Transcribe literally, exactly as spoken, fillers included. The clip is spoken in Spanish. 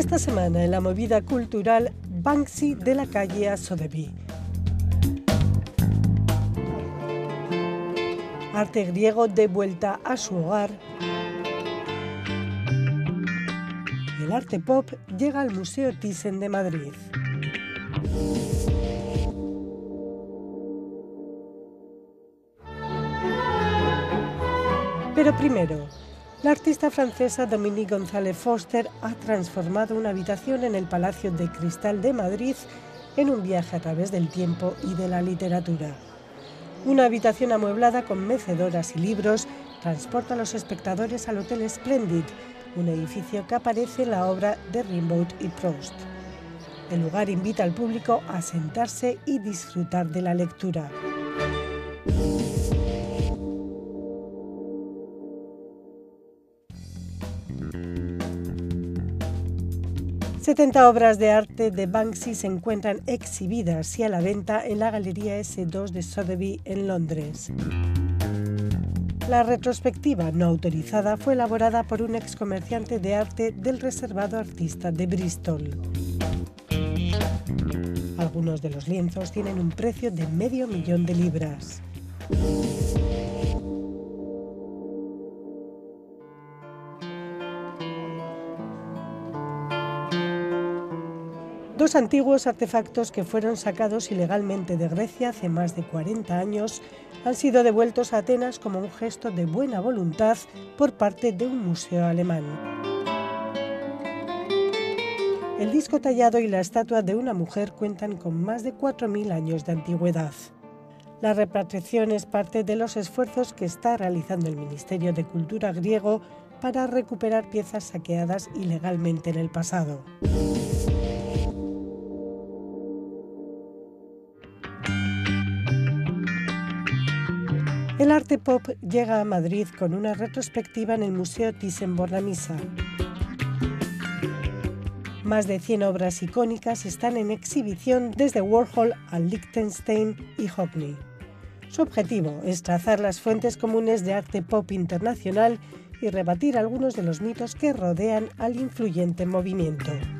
Esta semana en la movida cultural, Banksy de la calle a Sotheby. Arte griego de vuelta a su hogar. Y el arte pop llega al Museo Thyssen de Madrid. Pero primero, la artista francesa Dominique González Foster ha transformado una habitación en el Palacio de Cristal de Madrid en un viaje a través del tiempo y de la literatura. Una habitación amueblada con mecedoras y libros transporta a los espectadores al Hotel Splendid, un edificio que aparece en la obra de Rimbaud y Proust. El lugar invita al público a sentarse y disfrutar de la lectura. setenta obras de arte de Banksy se encuentran exhibidas y a la venta en la Galería ese dos de Sotheby en Londres. La retrospectiva no autorizada fue elaborada por un excomerciante de arte del reservado artista de Bristol. Algunos de los lienzos tienen un precio de medio millón de libras. Dos antiguos artefactos que fueron sacados ilegalmente de Grecia hace más de cuarenta años han sido devueltos a Atenas como un gesto de buena voluntad por parte de un museo alemán. El disco tallado y la estatua de una mujer cuentan con más de cuatro mil años de antigüedad. La repatriación es parte de los esfuerzos que está realizando el Ministerio de Cultura griego para recuperar piezas saqueadas ilegalmente en el pasado. El arte pop llega a Madrid con una retrospectiva en el Museo Thyssen-Bornemisza. Más de cien obras icónicas están en exhibición desde Warhol a Lichtenstein y Hockney. Su objetivo es trazar las fuentes comunes de arte pop internacional y rebatir algunos de los mitos que rodean al influyente movimiento.